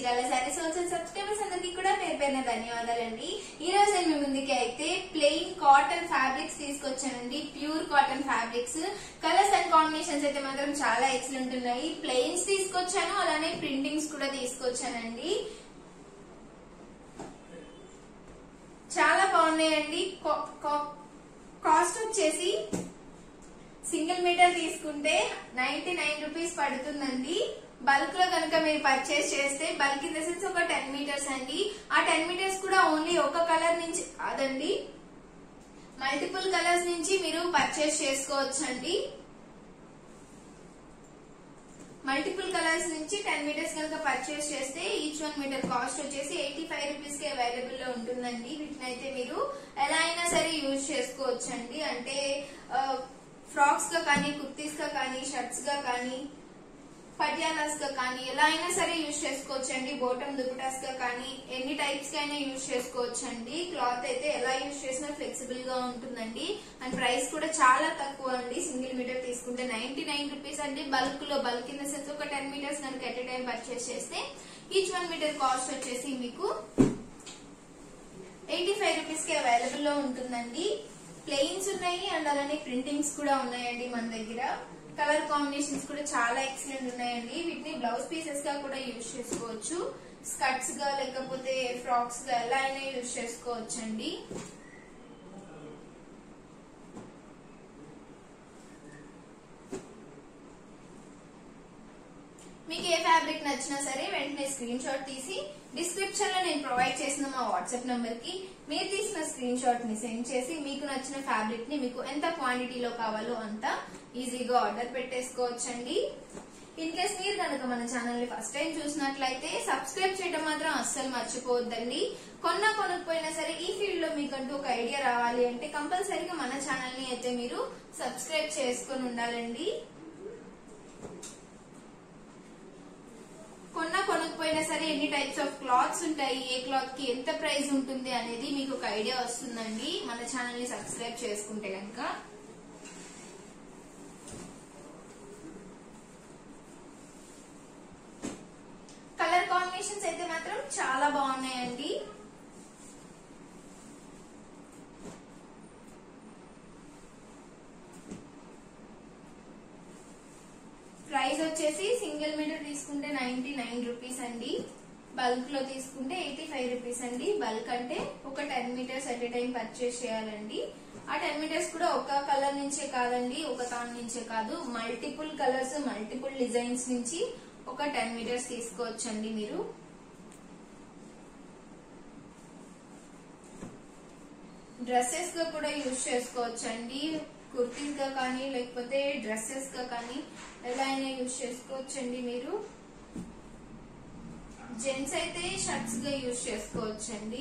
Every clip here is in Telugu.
చీరాల సారీస్ హోల్సేల్ సబ్స్క్రైబర్స్ అందరికీ కూడా పేరు పేరున ధన్యవాదాలండి. ఈ రోజు నేను మీ ముందుకి అయితే ప్లెయిన్ కాటన్ ఫ్యాబ్రిక్స్ తీసుకొచ్చానండి. Pure cotton fabrics colours and combinations అయితే మాత్రం చాలా ఎక్సలెంట్ ఉన్నాయి. ప్లెయిన్స్ తీసుకొచ్చాను, అలానే ప్రింటింగ్స్ కూడా తీసుకొచ్చానండి. చాలా బాగున్నాయండి. కాస్ట్ వచ్చేసి సింగిల్ మీటర్ తీసుకుంటే 99 రూపీస్ పడుతుందండి. బల్క్ లో కనుక మీరు పర్చేస్ చేస్తే, బల్క్ ఇన్ ద సెన్స్ ఒక 10 మీటర్స్ అండి. ఆ 10 మీటర్స్ కూడా ఓన్లీ ఒక కలర్ నుంచి కాదండి, మల్టిపుల్ కలర్స్ నుంచి మీరు పర్చేస్ చేసుకోవచ్చండి. మల్టిపుల్ కలర్స్ నుంచి 10 మీటర్స్ కనుక పర్చేస్ చేస్తే ఈచ్ 1 మీటర్ కాస్ట్ వచ్చేసి 85 రూపీస్ కి అవైలబుల్ లో ఉంటుందండి. వీటిని అయితే మీరు ఎలా అయినా సరే యూజ్ చేసుకోవచ్చండి. అంటే ఫ్రాక్స్ గా కానీ, కుర్తీస్ గా కానీ, షర్ట్స్ గా కానీ, పటియాలాస్ గా కానీ ఎలా అయినా సరే యూజ్ చేసుకోవచ్చండి. బోటం దుపటాస్ గా కానీ ఎన్ని టైప్స్ కి అయినా యూజ్ చేసుకోవచ్చండి. క్లాత్ అయితే ఎలా యూజ్ చేసినా ఫ్లెక్సిబుల్ గా ఉంటుందండి. అండ్ ప్రైస్ కూడా చాలా తక్కువ అండి. సింగిల్ మీటర్ తీసుకుంటే 99 రూపీస్ అండి. బల్క్ ఇన్ ద సెన్స్ ఒక 10 మీటర్స్ కనుక ఎట్ ఎ టైం పర్చేస్ చేస్తే ఈచ్ 1 మీటర్ కాస్ట్ వచ్చేసి మీకు 85 రూపీస్ కి అవైలబుల్ లో ఉంటుందండి. ప్లెయిన్స్ ఉన్నాయి అండ్ అలానే ప్రింటింగ్స్ కూడా ఉన్నాయండి మన దగ్గర. కలర్ కాంబినేషన్స్ కూడా చాలా ఎక్సలెంట్ ఉన్నాయండి. వీటిని బ్లౌజ్ పీసెస్ గా కూడా యూజ్ చేసుకోవచ్చు. స్కర్ట్స్ గా లేకపోతే ఫ్రాక్స్ గా ఎలా అయినా యూజ్ చేసుకోవచ్చండి. మీకు ఏ ఫ్యాబ్రిక్ నచ్చినా సరే వెంటనే స్క్రీన్ షాట్ తీసి డిస్క్రిప్షన్ లో నేను ప్రొవైడ్ చేసిన మా వాట్సాప్ నంబర్ కి మీరు తీసిన స్క్రీన్ షాట్ ని సెండ్ చేసి మీకు నచ్చిన ఫ్యాబ్రిక్ ని మీకు ఎంత క్వాంటిటీలో కావాలో అంత ఈజీగా ఆర్డర్ పెట్టేసుకోవచ్చండి. ఇన్ కేస్ మీరు కనుక మన ఛానల్ ని ఫస్ట్ టైం చూసినట్లయితే సబ్స్క్రైబ్ చేయడం మాత్రం అస్సలు మర్చిపోవద్దండి. కొనకపోయినా సరే ఈ ఫీల్డ్ లో మీకంటూ ఒక ఐడియా రావాలి అంటే కంపల్సరీగా మన ఛానల్ ని అయితే మీరు సబ్స్క్రైబ్ చేసుకొని ఉండాలండి. కొనకపోయినా సరే ఎన్ని టైప్స్ ఆఫ్ క్లాత్స్ ఉంటాయి, ఏ క్లాత్ కి ఎంత ప్రైస్ ఉంటుంది అనేది మీకు ఒక ఐడియా వస్తుందండి మన ఛానల్ ని సబ్స్క్రైబ్ చేసుకుంటే కనుక. కలర్ కాంబినేషన్స్ అయితే మాత్రం చాలా బాగున్నాయండి. ప్రైస్ వచ్చేసి సింగిల్ మీటర్ తీసుకుంటే 99 రూపీస్ అండి. బల్క్ లో తీసుకుంటే 85 రూపీస్ అండి. బల్క్ అంటే ఒక 10 metres at a time purchase చేయాలండి. ఆ 10 మీటర్స్ కూడా ఒక కలర్ నుంచే కాదండి, ఒక తాన్ నుంచే కాదు, మల్టిపుల్ కలర్స్, మల్టిపుల్ డిజైన్స్ నుంచి ఒక 10 మీటర్స్ తీసుకోవచ్చండి. మీరు డ్రెస్సెస్ గా కూడా యూజ్ చేసుకోవచ్చండి. కుర్తీస్ గా కానీ లేకపోతే డ్రెస్సెస్ గా కానీ ఎలా అయినా యూజ్ చేసుకోవచ్చండి. మీరు జెంట్స్ అయితే షర్ట్స్ గా యూజ్ చేసుకోవచ్చండి.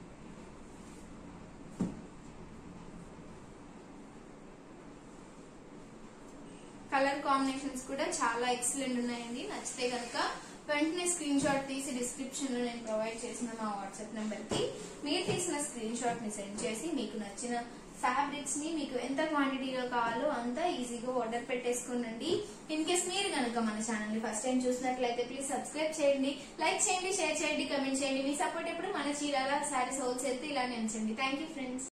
కలర్ కాంబినేషన్స్ కూడా చాలా ఎక్సలెంట్ ఉన్నాయండి. నచ్చితే కనుక వెంటనే స్క్రీన్ షాట్ తీసి డిస్క్రిప్షన్ లో నేను ప్రొవైడ్ చేసిన మా వాట్సాప్ నంబర్ కి మీరు తీసిన స్క్రీన్ షాట్ ని సెండ్ చేసి మీకు నచ్చిన ఫ్యాబ్రిక్స్ ని మీకు ఎంత క్వాంటిటీలో కావాలో అంత ఈజీగా ఆర్డర్ పెట్టేసుకోండి. ఇన్ కేస్ మీరు కనుక మన ఛానల్ ని ఫస్ట్ టైం చూసినట్లయితే ప్లీజ్ సబ్స్క్రైబ్ చేయండి, లైక్ చేయండి, షేర్ చేయండి, కమెంట్ చేయండి. మీ సపోర్ట్ ఎప్పుడు మన చీరాల సారీస్ హోల్సేల్ ఇలానే ఉంచండి. Thank you friends.